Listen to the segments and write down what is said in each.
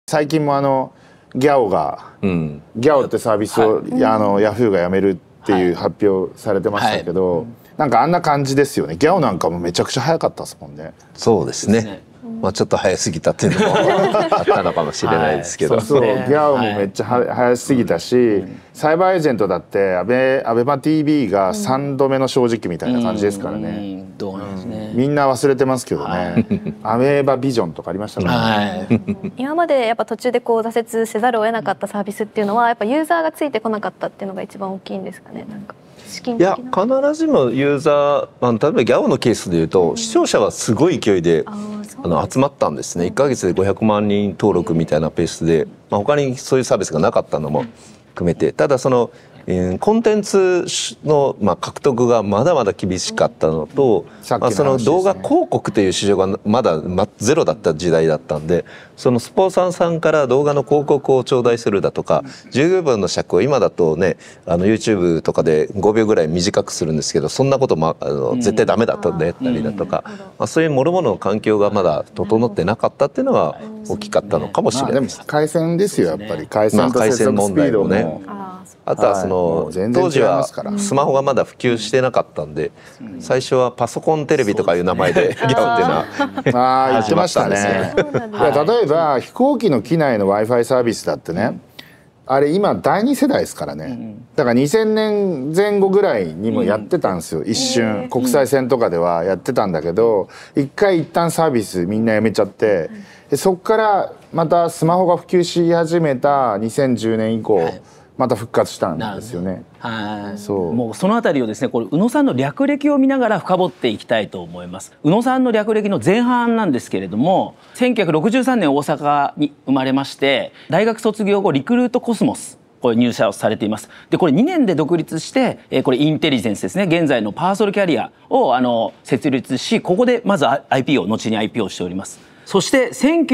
最近もギャオってサービスを、ヤフーがやめるっていう発表されてましたけど、なんかあんな感じですよね。ギャオなんかもめちゃくちゃ早かったですもんね。 そうですね。まあちょっと早すぎたっていうのもあったのかもしれないですけど、 そうギャオもめっちゃ早すぎたし、サイバーエージェントだってアベマ TV が3度目の正直みたいな感じですからね。みんな忘れてますけどね。アメーバビジョンとかありましたからね。 今までやっぱ途中でこう挫折せざるを得なかったサービスっていうのはやっぱユーザーがついてこなかったっていうのが一番大きいんですかね。なんかいや必ずしもユーザー、例えばギャオのケースでいうと、視聴者はすごい勢いで集まったんですね。1ヶ月で500万人登録みたいなペースで、他にそういうサービスがなかったのも含めて、ただそのコンテンツの獲得がまだまだ厳しかったのと、その動画広告という市場がまだゼロだった時代だったんで、そのスポンサーさんから動画の広告を頂戴するだとか、10秒分の尺を今だとね、YouTube とかで5秒ぐらい短くするんですけど、そんなこと絶対ダメだったんでったりだとか、そういう諸々の環境がまだ整ってなかったっていうのが大きかったのかもしれないです。 でも回線ですよ、やっぱり回線と接続スピードも。 あとはその当時はスマホがまだ普及してなかったんで、最初はパソコンテレビとかいう名前でギャオっていうのは言ってましたね。例えば飛行機の機内の Wi-Fi サービスだってね、あれ今第2世代ですからね。だから2000年前後ぐらいにもやってたんですよ。一瞬国際線とかではやってたんだけど、一旦サービスみんなやめちゃって、そっからまたスマホが普及し始めた2010年以降また復活したんですよね。 もうそのあたりをですね、これ宇野さんの略歴を見ながら深掘っていきたいと思います。宇野さんの略歴の前半なんですけれども、1963年大阪に生まれまして、大学卒業後リクルートコスモスこれ入社をされています。でこれ2年で独立して、これインテリジェンスですね、現在のパーソルキャリアを設立し、ここでまず IPO 後に IPO をしております。そして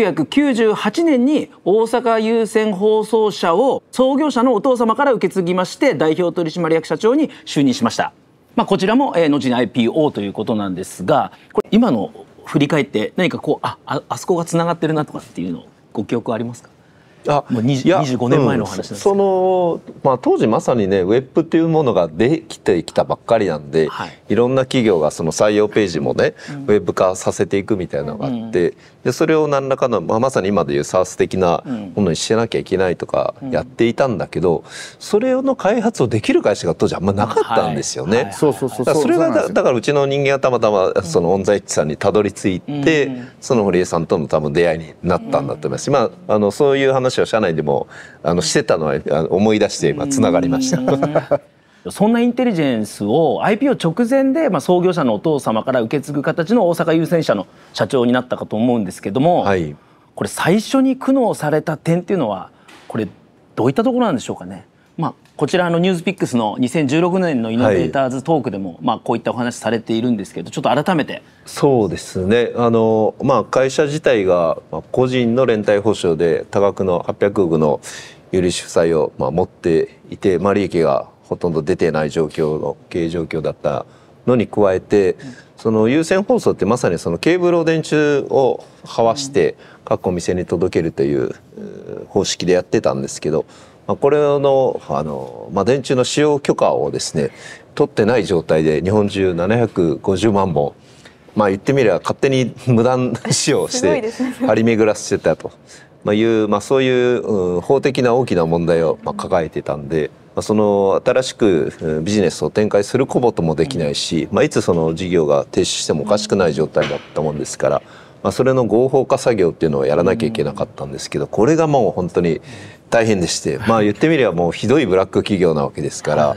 1998年に大阪有線放送社を創業者のお父様から受け継ぎまして、代表取締役社長に就任しました。こちらも後に IPO ということなんですが、これ今の振り返って何かこうあそこがつながってるなとかっていうのご記憶ありますか？もう25年前のお話なんですけど、 当時まさにねウェブっていうものができてきたばっかりなんで、いろんな企業がその採用ページもね、ウェブ化させていくみたいなのがあって、でそれを何らかの、まさに今でいう SaaS 的なものにしなきゃいけないとかやっていたんだけど、それの開発をできる会社が当時あんまなかったんですよね。それがだからうちの人間がたまたまそのオンザイッチさんにたどり着いて、その堀江さんとの多分出会いになったんだと思います。そういう話を社内でもしてたのは思い出して今つながりました。 そんなインテリジェンスを IPO 直前で、創業者のお父様から受け継ぐ形の大阪有線社の社長になったかと思うんですけども、これ最初に苦悩された点っていうのはこれどういったところなんでしょうかね。こちらニュースピックスの2016年のイノベーターズトークでも、こういったお話されているんですけど、ちょっと改めて。 そうですね、会社自体が個人の連帯保証で多額の800億の有利子負債を持っていて、利益がほとんど出てない状況の経営状況だったのに加えて、その有線放送ってまさにそのケーブルを電柱をはわして各お店に届けるという方式でやってたんですけど、これの電柱の使用許可をですね取ってない状態で日本中750万本、言ってみれば勝手に無断使用して張り巡らせてたという、そういう法的な大きな問題を抱えてたんで、その新しくビジネスを展開することもできないし、いつその事業が停止してもおかしくない状態だったもんですから、それの合法化作業っていうのをやらなきゃいけなかったんですけど、これがもう本当に大変でして、言ってみればもうひどいブラック企業なわけですから、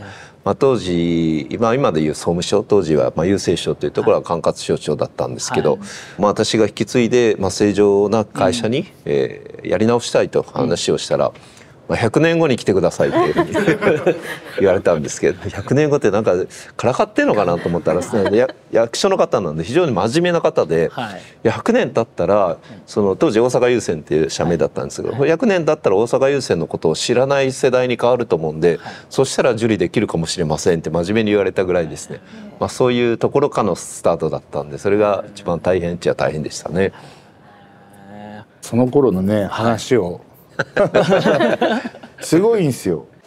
当時今でいう総務省、当時は郵政省というところは管轄省庁だったんですけど、私が引き継いで正常な会社にやり直したいと話をしたら、100年後に来てくださいって言われたんですけど、100年後ってなんかからかってんのかなと思ったら、役所の方なんで非常に真面目な方で、100年経ったらその当時大阪有線っていう社名だったんですけど、100年経ったら大阪有線のことを知らない世代に変わると思うんで、そしたら受理できるかもしれませんって真面目に言われたぐらいですね、そういうところからのスタートだったんで、それが一番大変っちゃ大変でしたね。 その頃のね話をすごいんですよ。